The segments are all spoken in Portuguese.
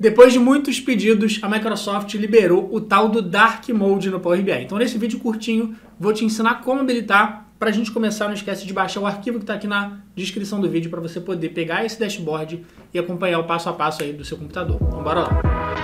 Depois de muitos pedidos, a Microsoft liberou o tal do Dark Mode no Power BI. Então nesse vídeo curtinho, vou te ensinar como habilitar. Para a gente começar, não esquece de baixar o arquivo que está aqui na descrição do vídeo para você poder pegar esse dashboard e acompanhar o passo a passo aí do seu computador. Então bora lá!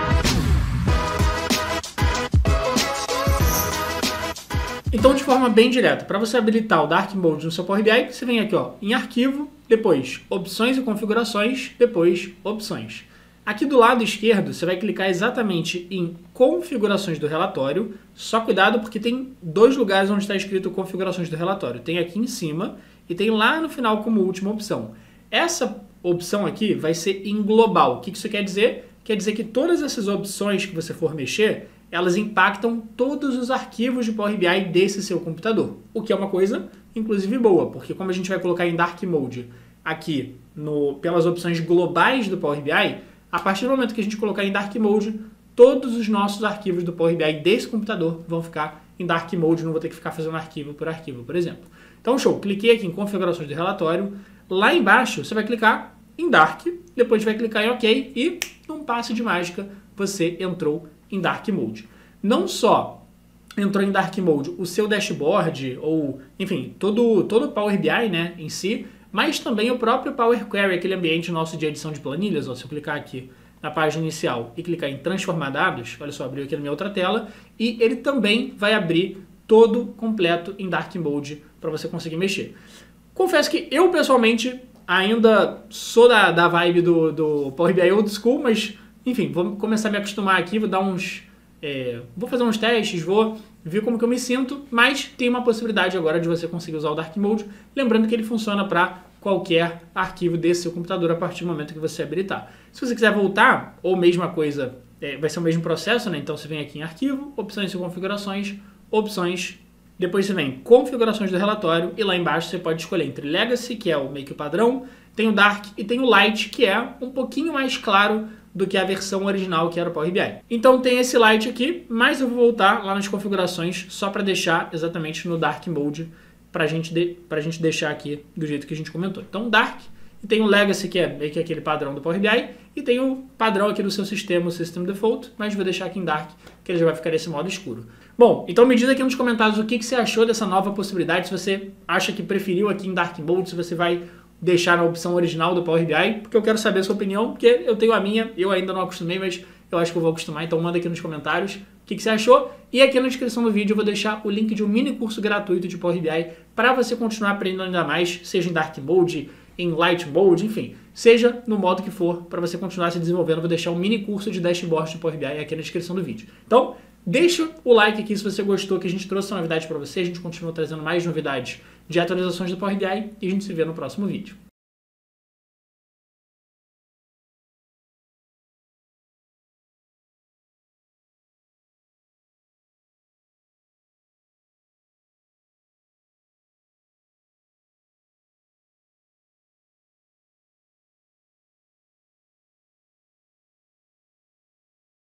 Então, de forma bem direta, para você habilitar o Dark Mode no seu Power BI, você vem aqui ó, em Arquivo, depois Opções e Configurações, depois Opções. Aqui do lado esquerdo, você vai clicar exatamente em Configurações do relatório, só cuidado porque tem dois lugares onde está escrito Configurações do relatório. Tem aqui em cima e tem lá no final como última opção. Essa opção aqui vai ser em global. O que isso quer dizer? Quer dizer que todas essas opções que você for mexer, elas impactam todos os arquivos de Power BI desse seu computador. O que é uma coisa, inclusive, boa, porque como a gente vai colocar em Dark Mode aqui pelas opções globais do Power BI, a partir do momento que a gente colocar em Dark Mode, todos os nossos arquivos do Power BI desse computador vão ficar em Dark Mode, não vou ter que ficar fazendo arquivo, por exemplo. Então, show, cliquei aqui em Configurações do relatório, lá embaixo você vai clicar em Dark, depois vai clicar em OK e, num passe de mágica, você entrou em Dark Mode. Não só entrou em Dark Mode o seu dashboard, ou, enfim, todo o Power BI, né, em si, mas também o próprio Power Query, aquele ambiente nosso de edição de planilhas. Ó, se eu clicar aqui na página inicial e clicar em Transformar Dados, olha só, abriu aqui na minha outra tela, e ele também vai abrir todo completo em Dark Mode para você conseguir mexer. Confesso que eu, pessoalmente, ainda sou da vibe do Power BI Old School, mas, enfim, vou começar a me acostumar aqui, vou fazer uns testes, vou ver como que eu me sinto, mas tem uma possibilidade agora de você conseguir usar o Dark Mode, lembrando que ele funciona para qualquer arquivo desse seu computador a partir do momento que você habilitar. Se você quiser voltar, ou mesma coisa, vai ser o mesmo processo, né? Então você vem aqui em Arquivo, Opções e Configurações, Opções, depois você vem em Configurações do relatório e lá embaixo você pode escolher entre Legacy, que é meio que o padrão, tem o Dark e tem o Light, que é um pouquinho mais claro do que a versão original que era o Power BI. Então tem esse Light aqui, mas eu vou voltar lá nas configurações só para deixar exatamente no Dark Mode para a gente deixar aqui do jeito que a gente comentou. Então Dark, e tem o Legacy, que é meio que aquele padrão do Power BI, e tem o padrão aqui do seu sistema, o System Default, mas vou deixar aqui em Dark, que ele já vai ficar nesse modo escuro. Bom, então me diz aqui nos comentários o que você achou dessa nova possibilidade, se você acha que preferiu aqui em Dark Mode, se você vai deixar na opção original do Power BI, porque eu quero saber a sua opinião, porque eu tenho a minha, eu ainda não acostumei, mas eu acho que eu vou acostumar, então manda aqui nos comentários o que você achou. E aqui na descrição do vídeo eu vou deixar o link de um mini curso gratuito de Power BI para você continuar aprendendo ainda mais, seja em Dark Mode, em Light Mode, enfim, seja no modo que for, para você continuar se desenvolvendo. Eu vou deixar um mini curso de dashboard de Power BI aqui na descrição do vídeo. Então, deixa o like aqui se você gostou, que a gente trouxe essa novidade para você, a gente continua trazendo mais novidades de atualizações do Power BI e a gente se vê no próximo vídeo.